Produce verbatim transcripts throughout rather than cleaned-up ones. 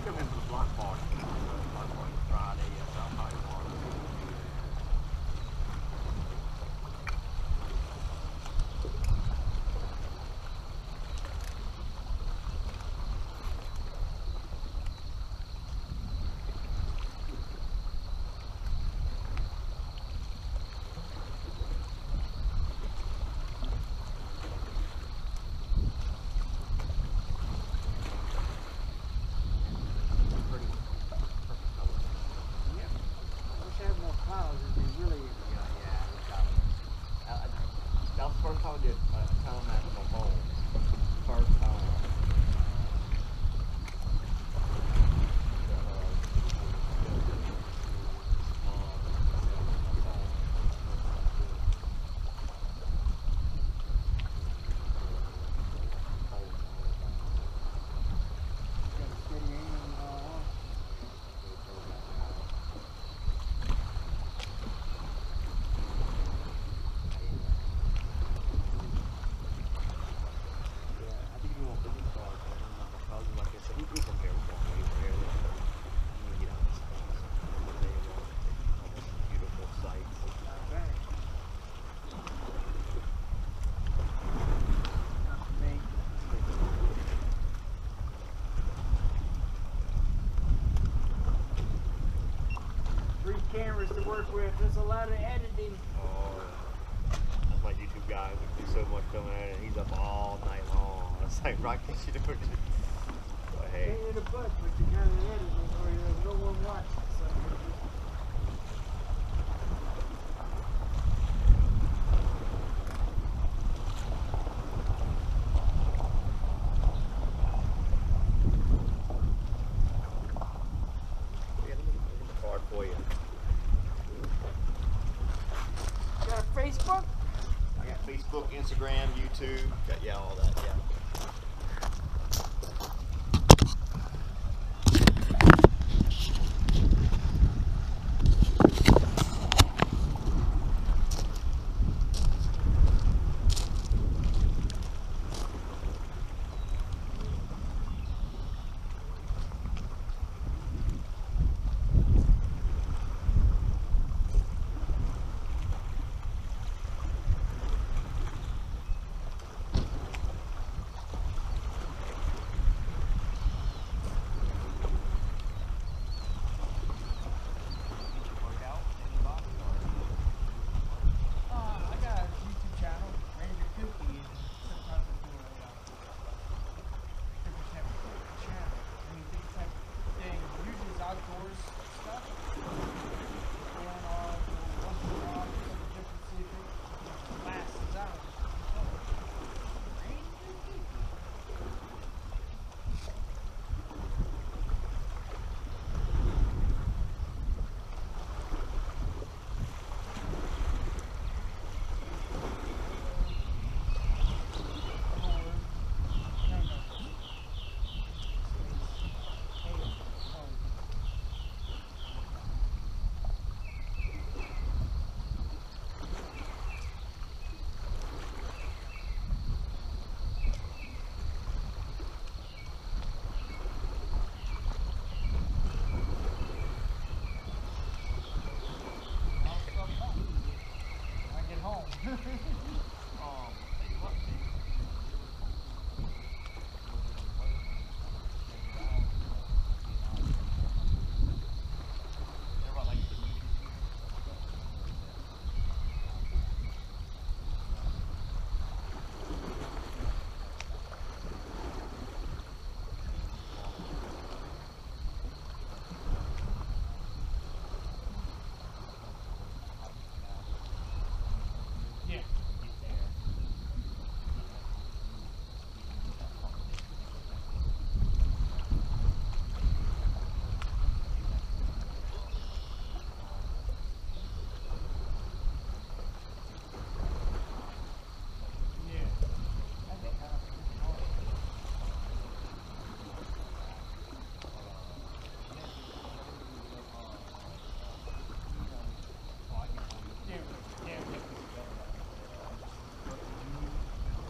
come in for the block party. The block party Friday. Yes, I'll probably want to do first time I did uh, time at my phone. First time. Cameras to work with. There's a lot of editing. Oh, that's my YouTube guy. We do so much coming at it. He's up all night long. It's like, right, can't you do it? But hey. Pain in the butt, but you gotta edit it or there's no one watching. So for you. got a Facebook? I got Facebook, Instagram, YouTube, got yeah, all that, yeah.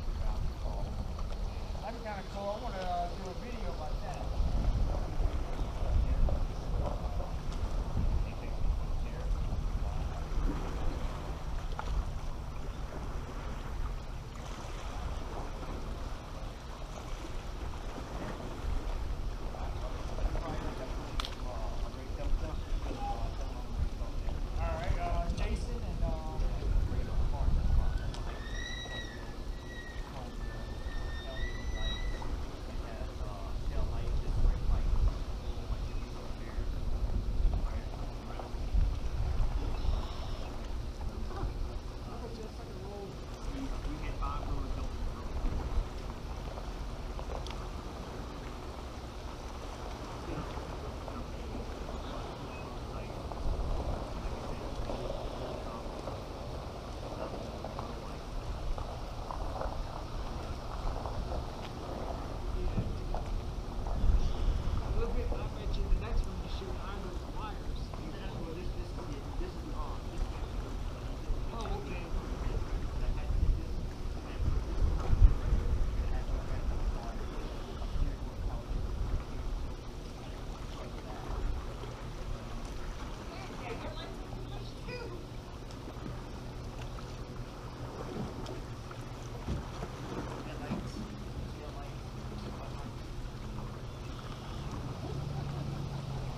That'd be kind of cool. I want to uh, do a video about that.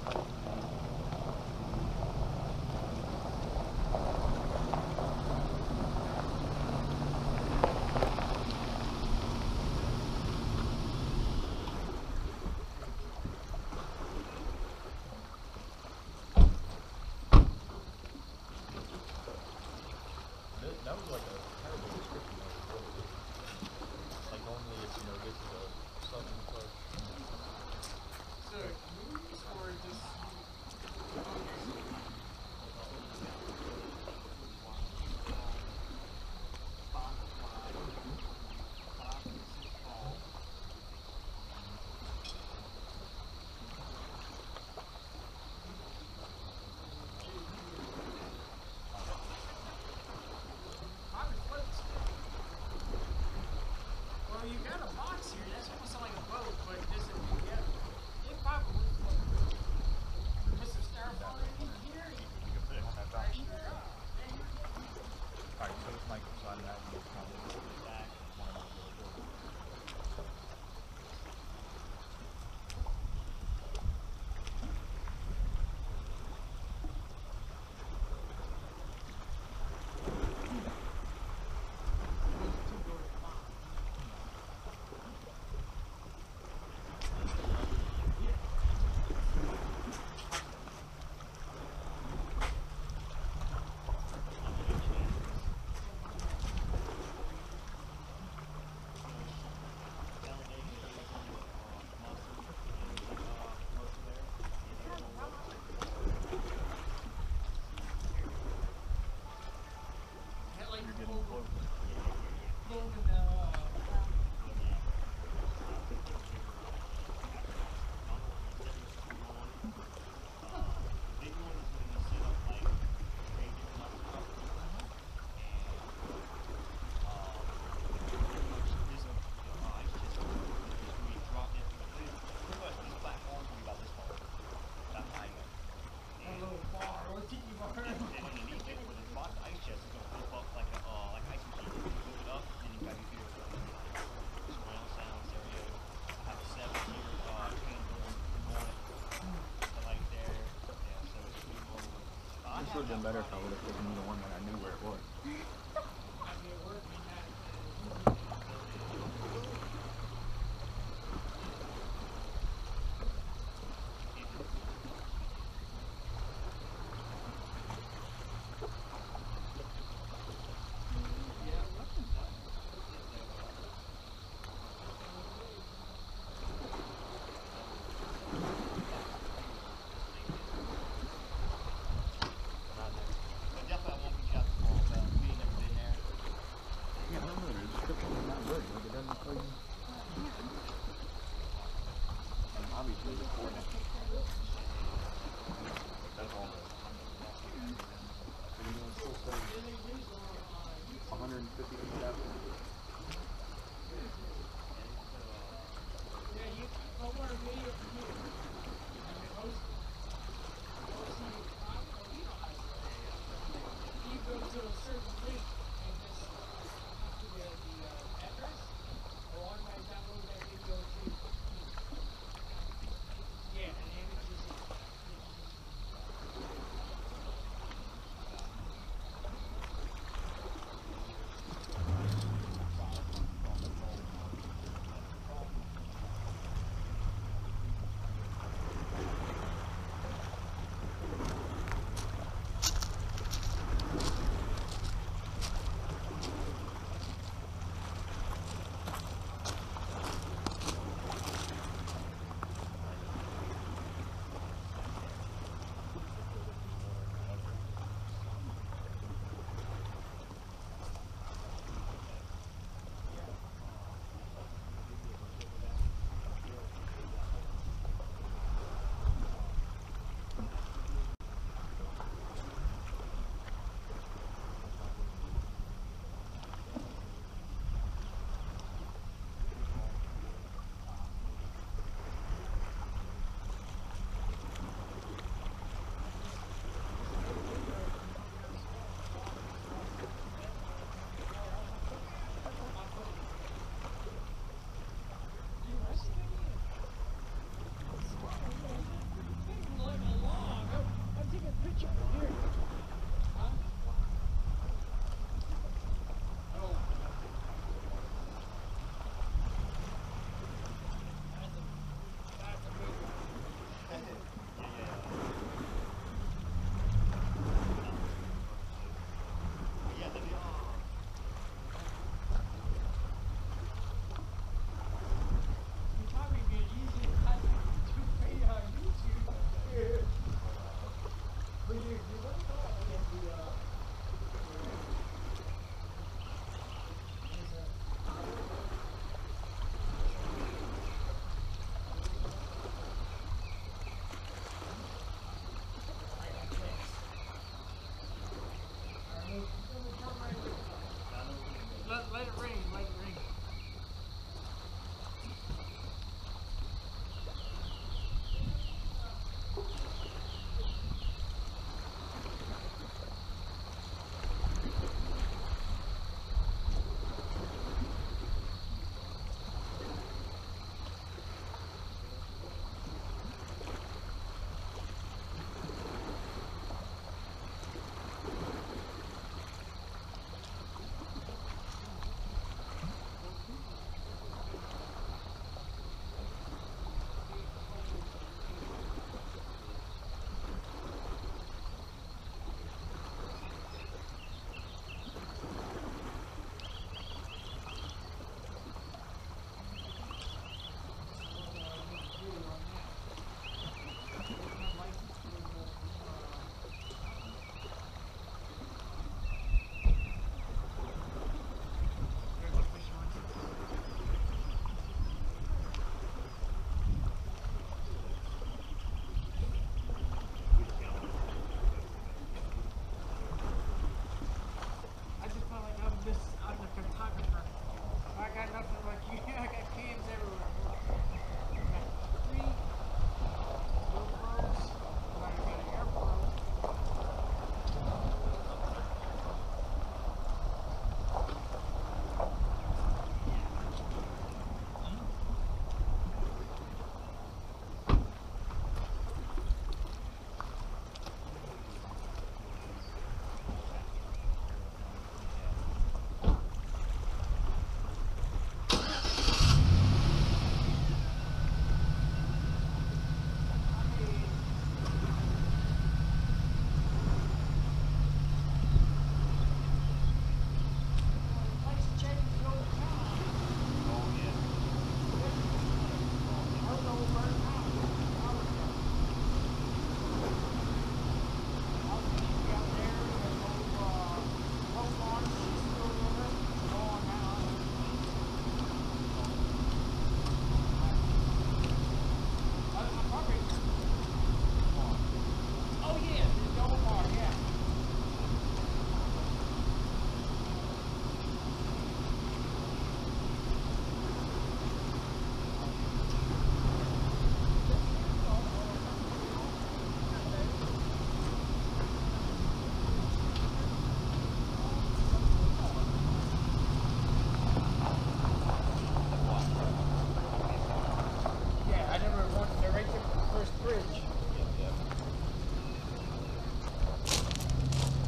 That, that was like a terrible description of it. What it is. Like normally it's, you know, this is a southern approach. So, movies or just. Well, you got a box here. That's almost like a boat, but this is yeah. It probably Mister Styrofoam in here. You can put it on that Right back. here. Yeah, you're good. Alright, so it's Michael, so I imagine it's kind of back. One of those little doors. Had like You're the getting whole close. golden uh, a little bar or tiki bar. This would have been better if I would have taken the one that I knew where it was. I mean, it worked. We had Definitely I won't be out tomorrow, but we ain't never been there.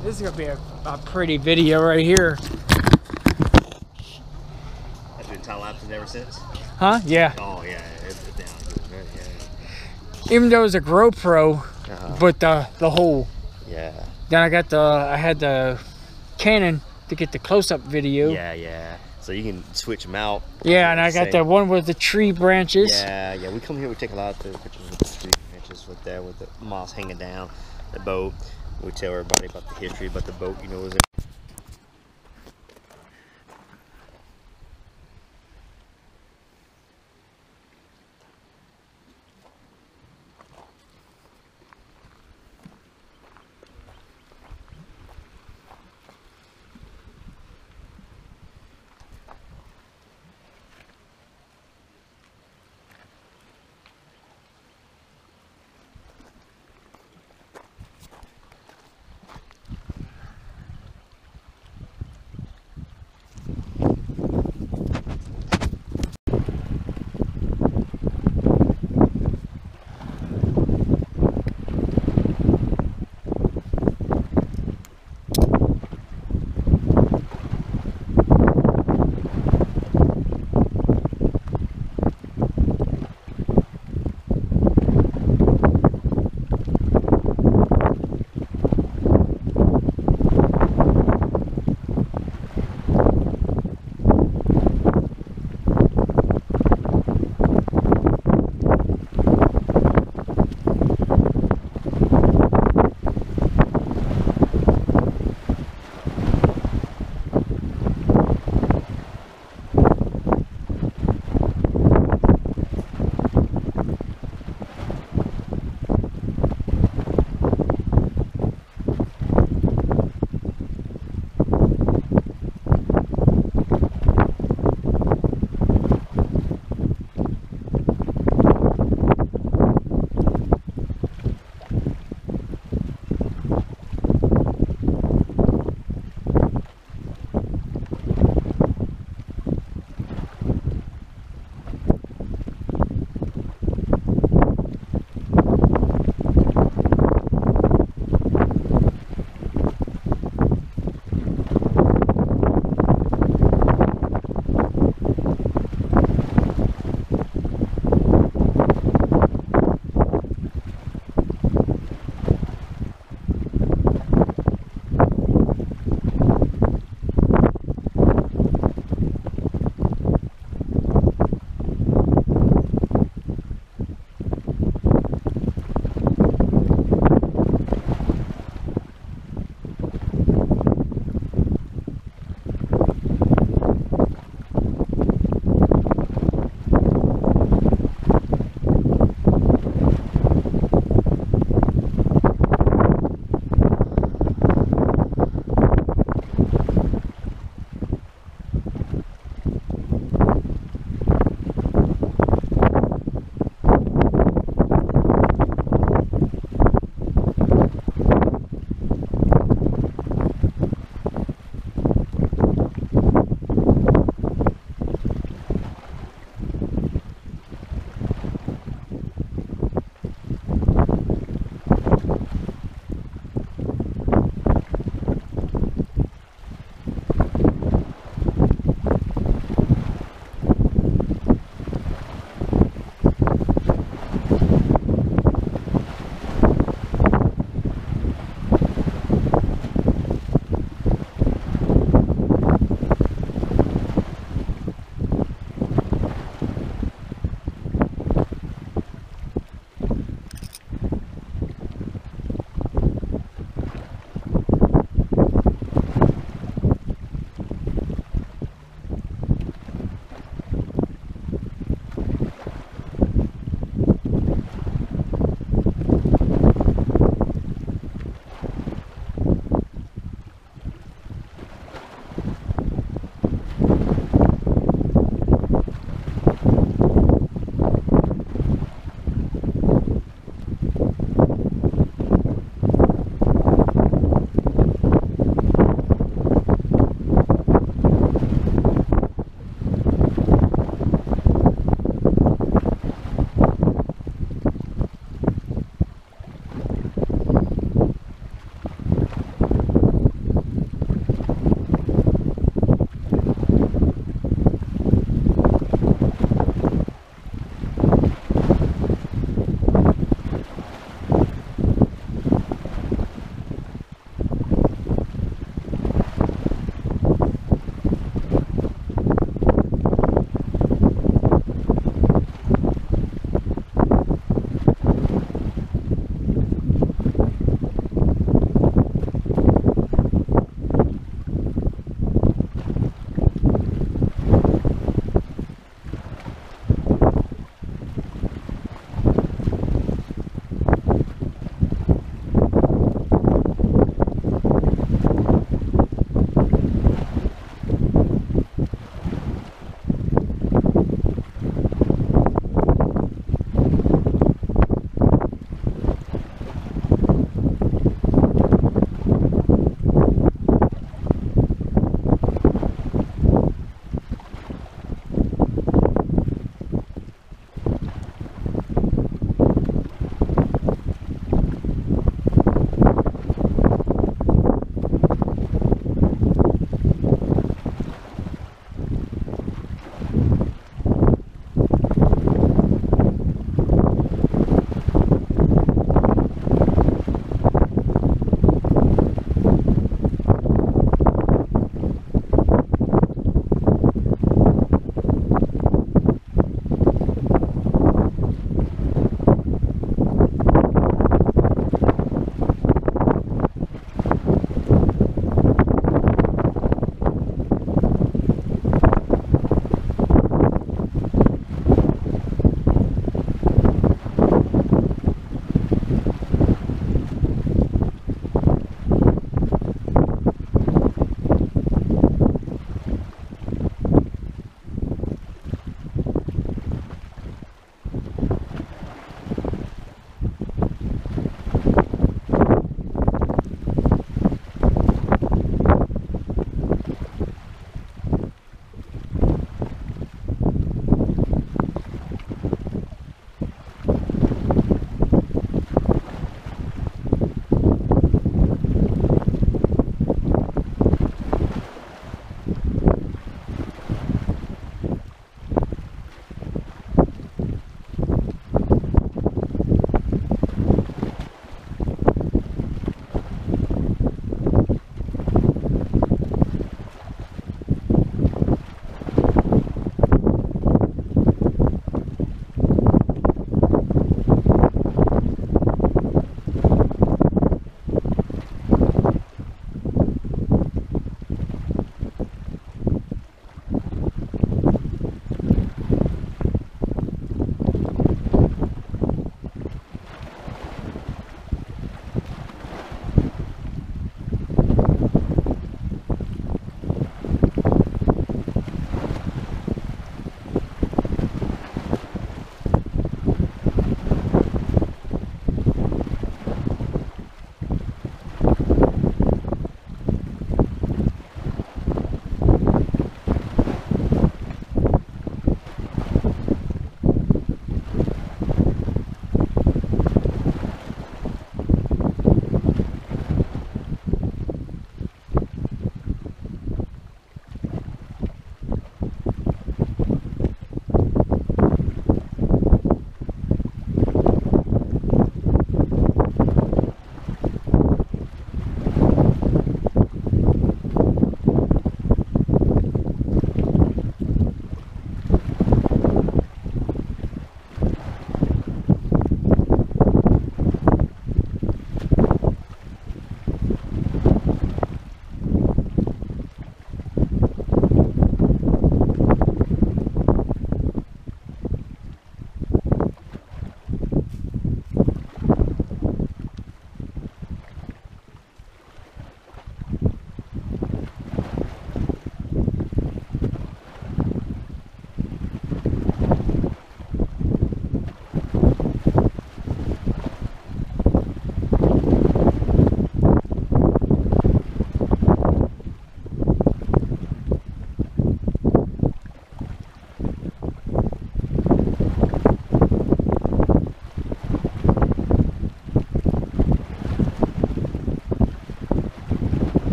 This is gonna be a, a pretty video right here. I've been time lapsing ever since. Huh? Yeah. Oh yeah, it's down good, man. Yeah. Even though it's a GoPro, Uh-huh. but the the whole. Yeah. Then I got the I had the Canon to get the close-up video. Yeah, yeah. So you can switch them out. Yeah, and I got the Same. one with the tree branches. Yeah, yeah. We come here, we take a lot of pictures with the tree branches, with that, with the moss hanging down, the boat. We tell everybody about the history, about the boat. You know, was it?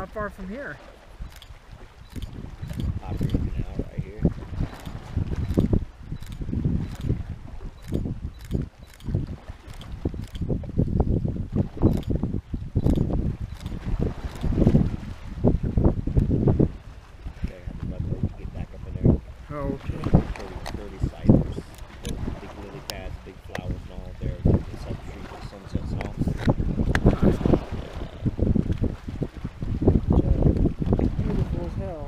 Not far from here. Operating Canal right here. Okay, I have to let those get back up in there. Oh, okay. Dirty, dirty cypress. Big lily pads, big flowers and all there. It's up the street where the sun sets off. Beautiful as hell.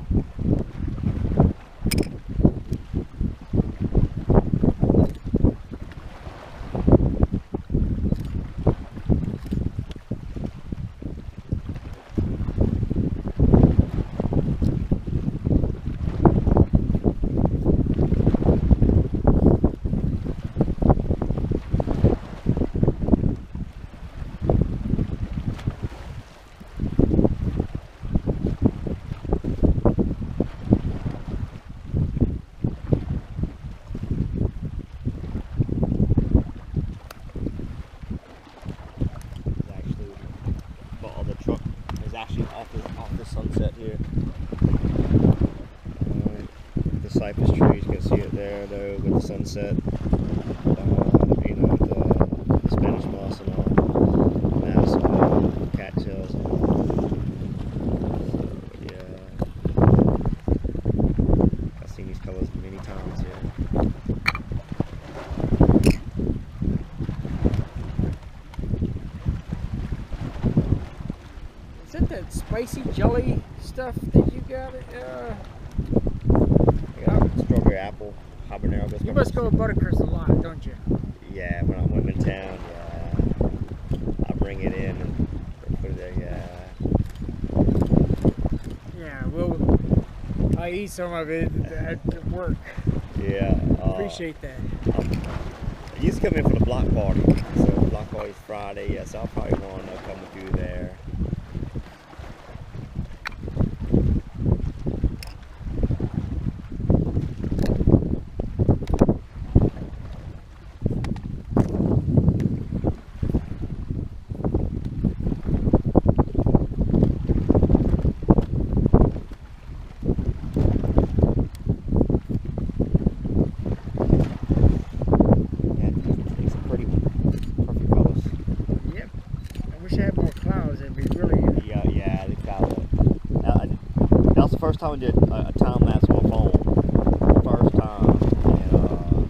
It's actually, but all the truck is actually off the off the sunset here. Um, the cypress trees, you can see it there though with the sunset. Um, you know, the, the Spanish moss and all, mass uh, cattails. So, yeah, I've seen these colors many times here. Is that that spicy jelly stuff that you got? Uh, I got strawberry apple, habanero. you must go with Buttercrest a lot, don't you? Yeah, when I'm in town, yeah, I bring it in and put it there. Yeah, Yeah, well, I eat some of it at work. yeah. Uh, Appreciate that. um, I used to come in for the block party, so the block party's Friday. Yes, I'll probably want to come with you there. Yeah, it's a pretty one. Perfect colors. Yep. I wish I had more clouds. It'd be really. Yeah, yeah, they got it. Uh, that was the first time I did a, a time lapse on my phone. First time. And, uh,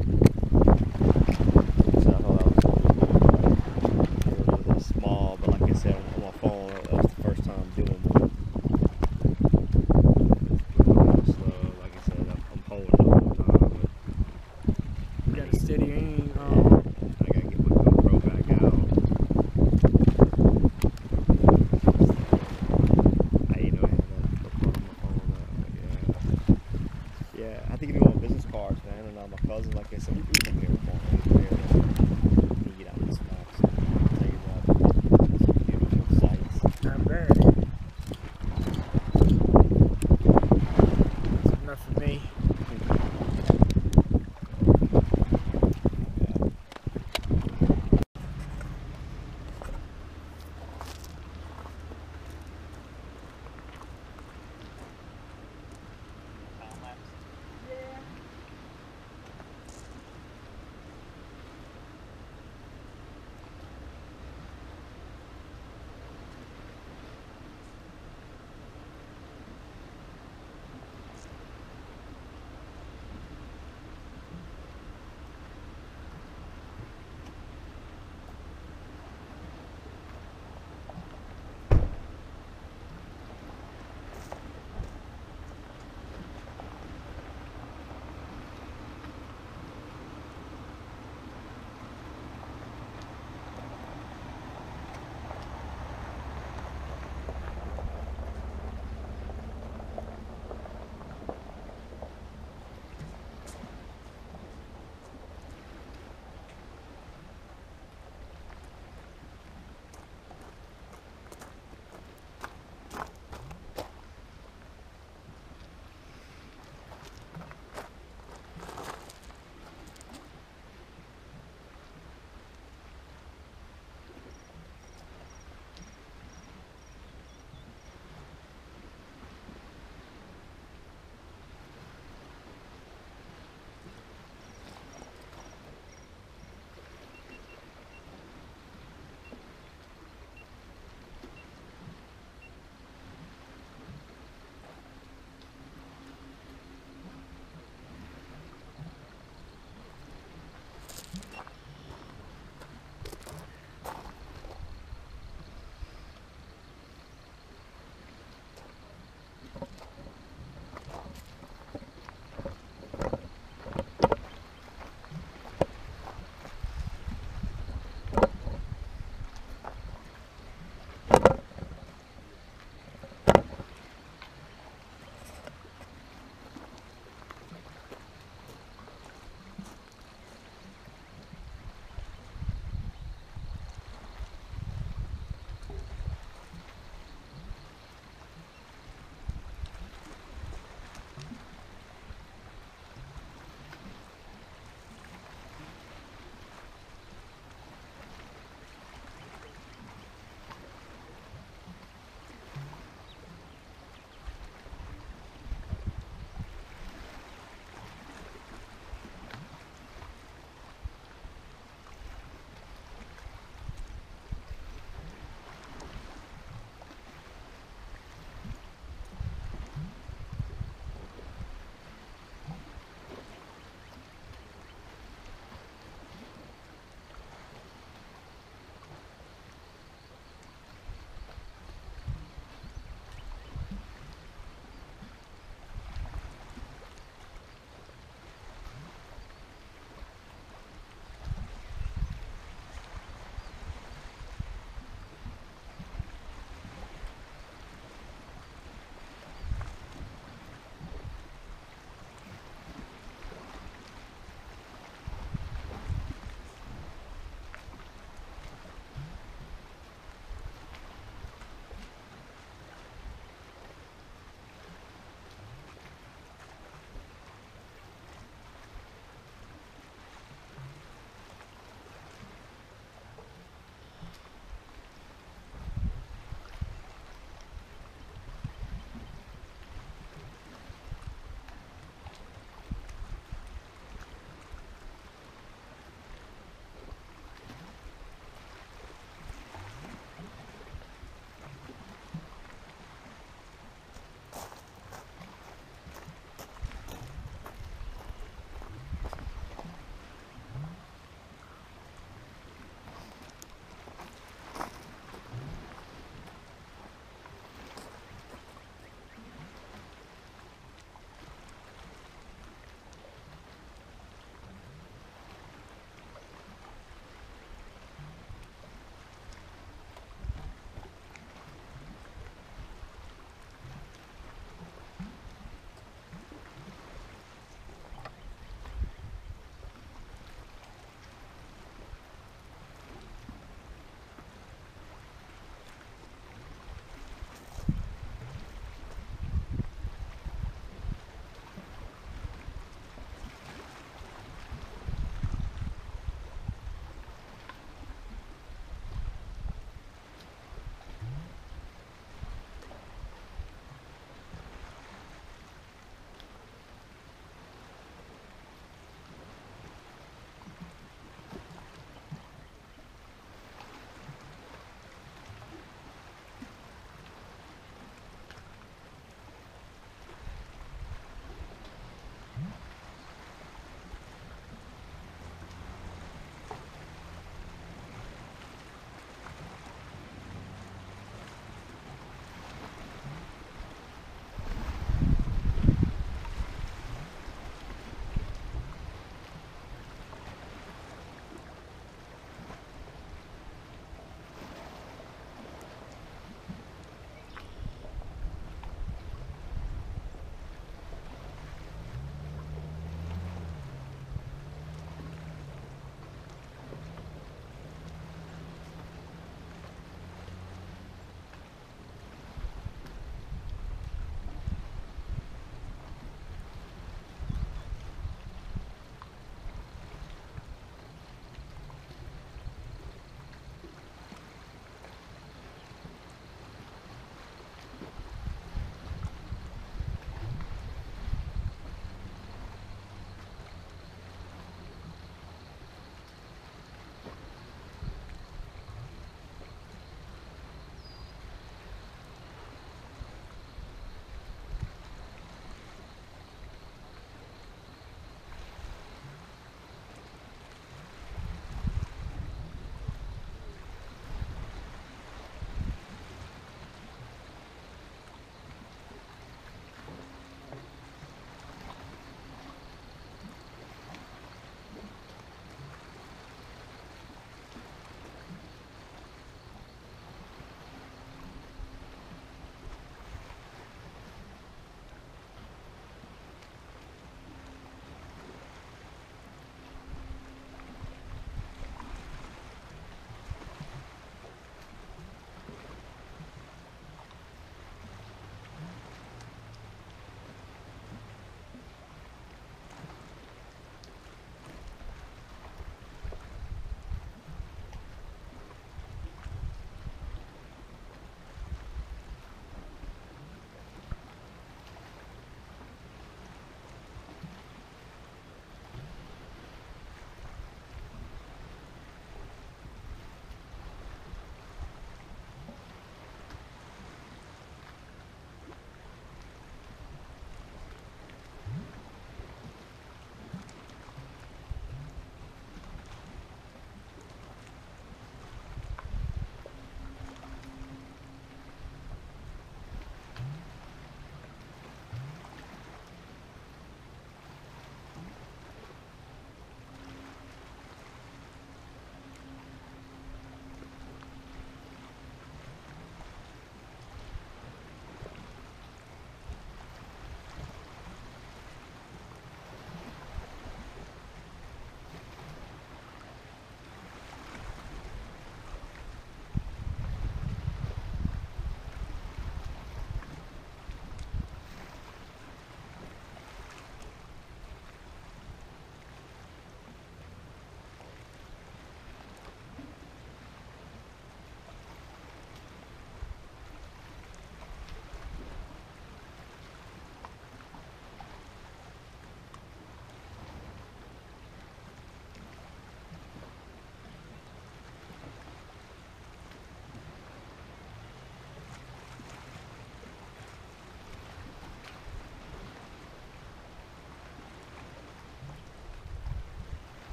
so I thought that was really good. It was a little small, but like I said, on my phone, that was the first time doing one. Slow, like I said, I'm, I'm holding it all the time. You got a steady aim. But, Um, I gotta get my GoPro back out. I, you know, I had that GoPro on my phone now,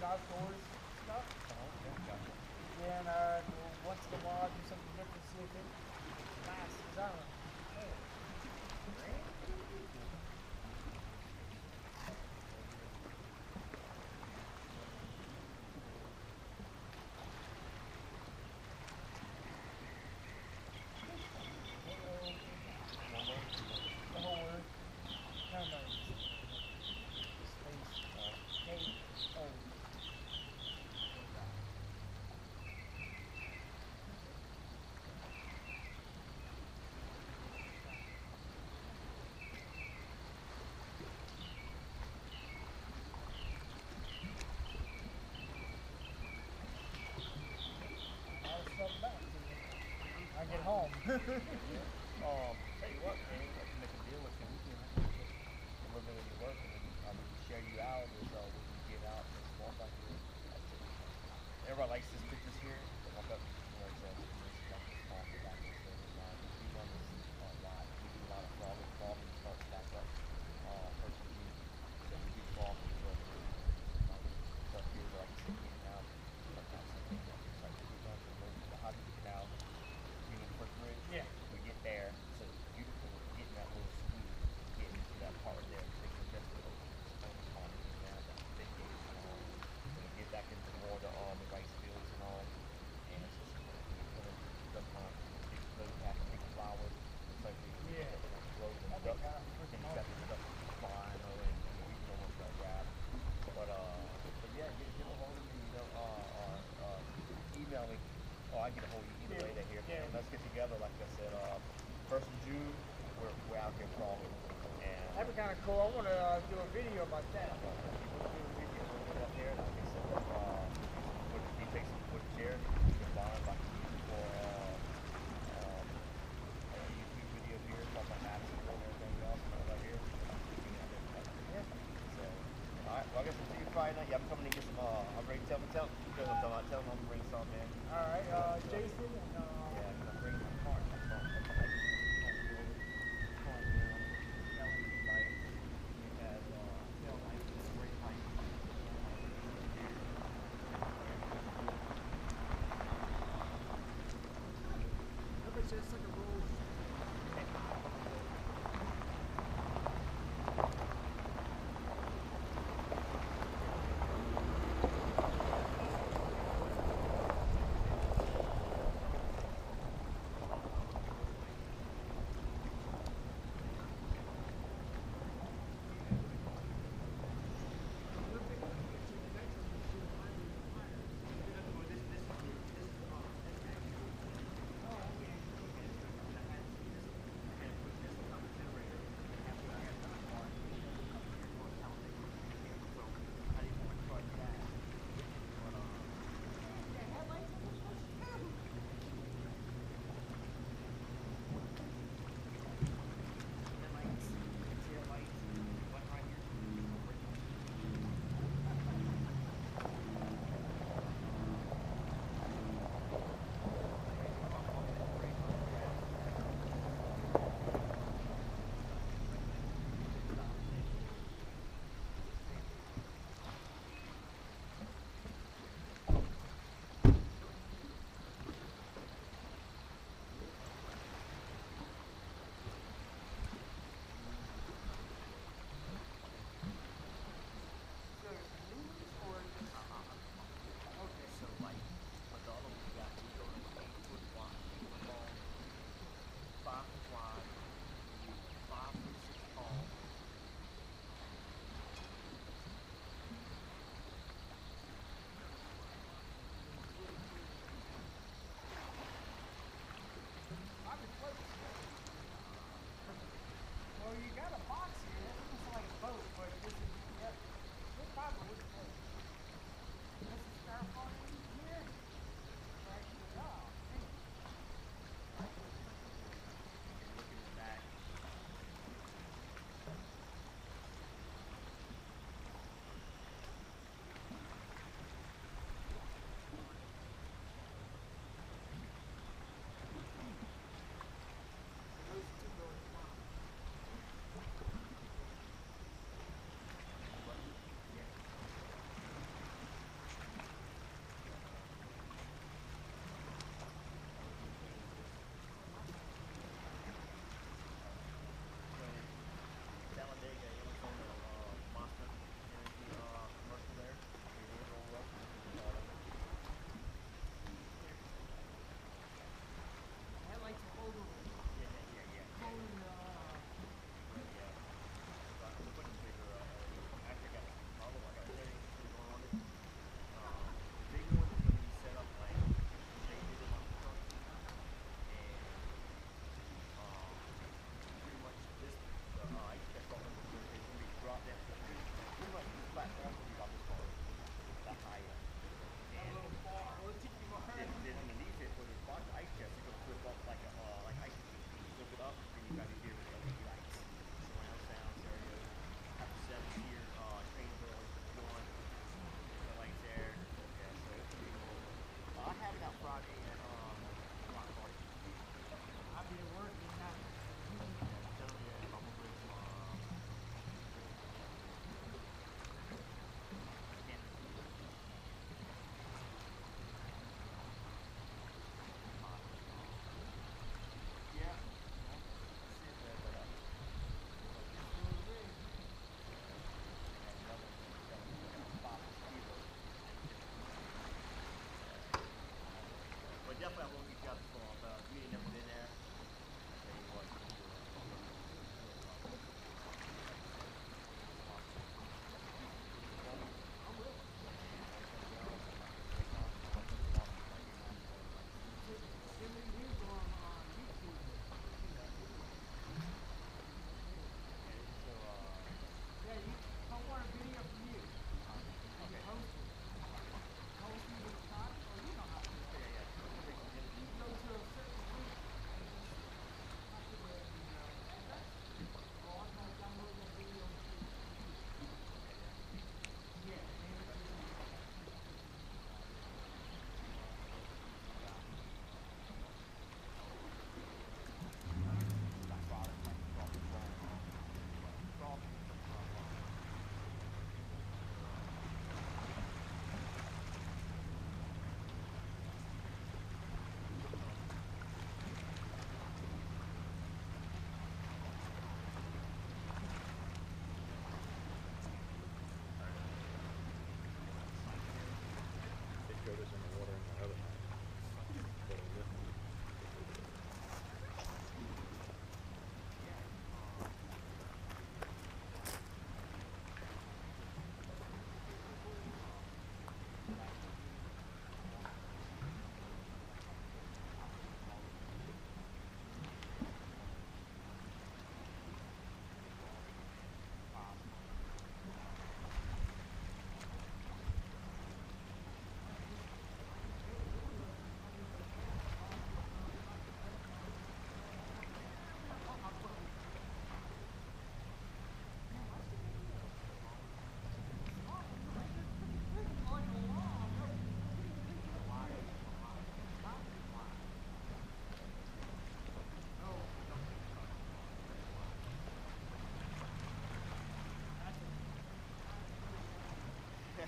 outdoors stuff. Oh, okay, gotcha. Then uh, we'll once in a while do something different, see if it lasts. 'Cause I don't know. Hey, rain? The whole word. No, no. Space. K O. I'll stuff back to you. I get home. Um, tell you what, man, I can make a deal with you. We can a little bit of your work, and then uh, we can share you out, or so we can get out and walk out here. That's it. Everybody likes these pictures here. They walk up, you know, so this is like this small back and forth. Uh, we run this a lot. We do a lot of frogging. Frogging starts back up. Uh, first of June. So we do frogging. So um, stuff here where I can sit in and out. Sometimes something else. Like we run the road to the Hodgkin Canal. You know, the first bridge. Yeah. We get there, so it's beautiful getting that little scoop, getting to that part there, taking just the open pond, getting down that big gate and all, and we get back into more of the, all the rice fields and all, and it's just kind of the pond, big blue hat, big flowers, it's like we Yeah. road and That'd be ducks, kinda and freaking you got the ducks flying over, and you know, we can almost got grab, but uh, but yeah, get, get a hold of me, you know, uh, or uh, email me. Oh, I get a hold of you either way they here. Yeah. And let's get together, like I said, uh, first of June, we're, we're out here crawling. And That'd be kind of cool. I want to uh, do a video about that. we'll do a video a little bit up there. Like I said, uh, would you take some footage there? You can buy it, like use it for uh, um, a YouTube video here, talk about maps and everything else, and all that here. Yeah. So, all right. Well, I guess we'll see you Friday night. Yeah, I'm coming to get some. Uh, I'm ready to tell me, tell me, because I'm talking about, tell them I'm bringing some in. All right, uh, Jason and uh, Yeah, I'm gonna bring my car. That's all. That's all. look, it's just like a road.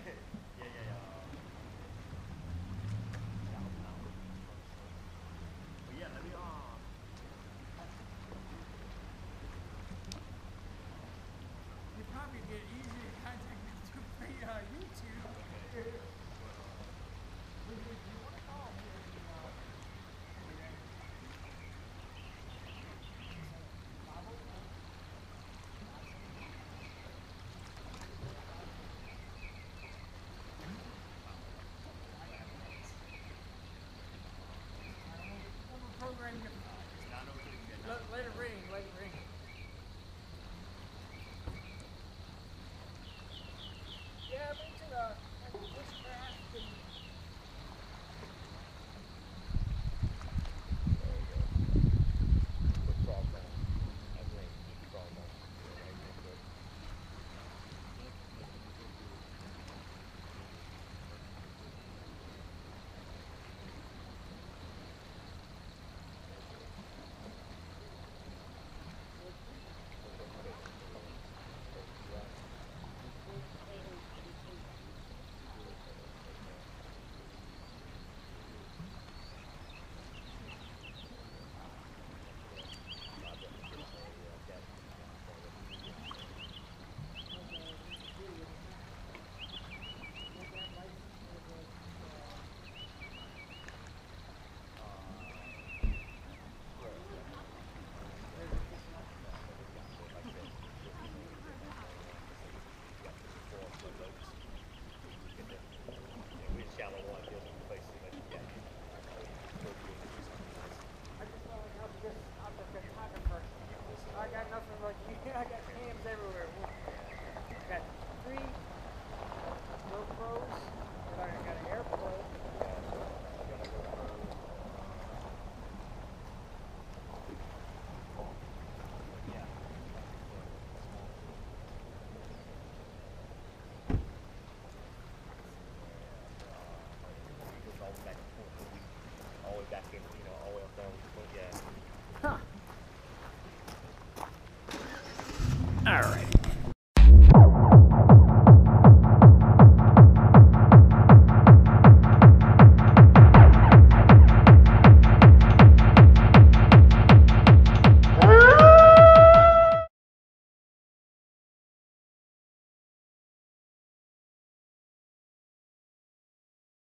yeah, yeah, yeah. But yeah, let me um. You probably get easier to contact me through free, uh, YouTube. Would you, do you want to call me? Uh, program you. nine oh six. Let, let it ring, let it ring. Yeah, me too. Uh, which